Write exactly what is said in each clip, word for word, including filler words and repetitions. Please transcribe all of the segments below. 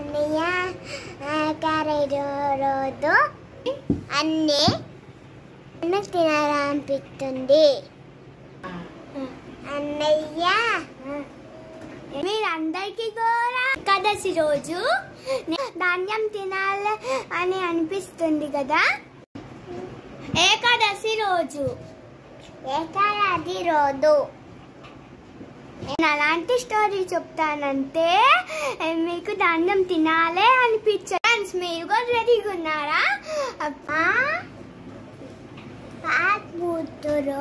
అన్నయ్య రోజు అన్నీ అన్నం తినాలనిపిస్తుంది. అన్నయ్య మీరందరికీ కూడా ఏకాదశి రోజు ధాన్యం తినాలి అని అనిపిస్తుంది కదా. ఏకాదశి రోజు ఏకాదశి రోజు నేను అలాంటి స్టోరీ చెప్తానంటే మీకు ధాన్యం తినాలే అనిపించదు. మీరు కూడా రెడీగా ఉన్నారా? కూతురు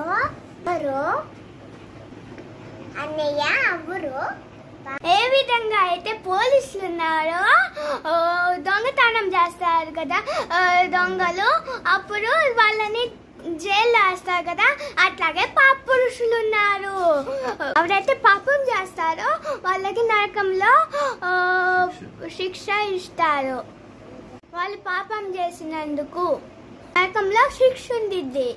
అన్నయ్య ఎవరు ఏ విధంగా అయితే పోలీసులు ఉన్నారో దొంగతనం చేస్తారు కదా దొంగలు, అప్పుడు వాళ్ళని జైల్లో వేస్తారు కదా, అట్లాగే పాప పురుషులు ఉన్నారు. ఎవరైతే పాపం చేస్తారో వాళ్ళకి నరకంలో శిక్ష ఇస్తారు. వాళ్ళు పాపం చేసినందుకు నరకంలో శిక్ష ఉంది.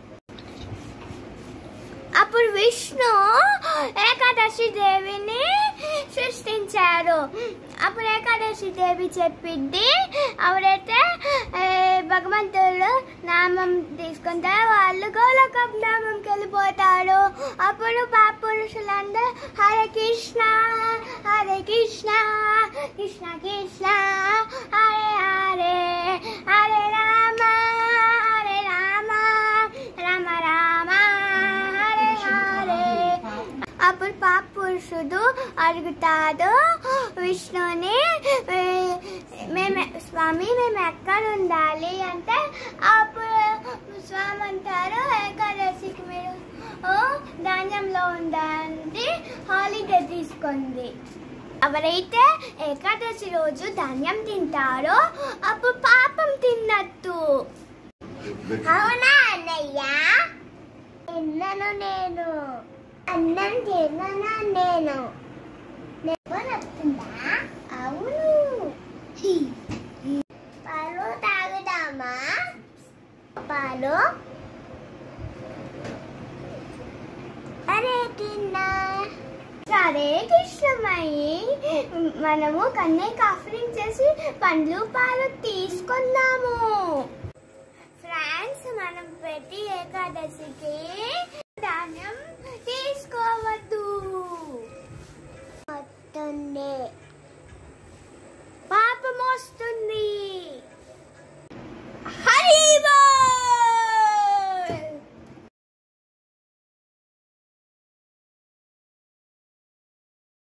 అప్పుడు విష్ణు ఏకాదశి దేవిని సృష్టించారు. అప్పుడు ఏకాదశి దేవి చెప్పింది, ఎవరైతే భగవంతుడు నామం తీసుకుంటారో వాళ్ళు గోలోకం నామంకి వెళ్ళిపోతారు. అప్పుడు పాప పురుషులందరూ హరే కృష్ణ హరే కృష్ణ కృష్ణ కృష్ణ హరే హరే హరే రామ హరే రామ రామ రామ హరే హరే. అప్పుడు పాప పురుషుడు అడుగుతాడు విష్ణుని, మేము స్వామి మేము ఎక్కడ ఉండాలి అంటే, అప్పుడు స్వామి అంటారు ఏకాదశికి మీరు ధాన్యంలో ఉండండి, హాలిడే తీసుకోండి. ఎవరైతే ఏకాదశి రోజు ధాన్యం తింటారో అప్పుడు పాపం తిన్నట్టు. అవునా అన్నయ్య? తిన్నాను నేను, అన్నం తిన్నాను నేను. వస్తుందా? అవును. పాలు తాగుదామా? పాలు అరే తిన్నా. సరే కృష్ణమయ్యి, మనము కన్నయ్య ఆఫరింగ్ చేసి పండ్లు పాలు తీసుకుందాము. ఫ్రెండ్స్, మనం ప్రతి ఏకాదశికి ధాన్యం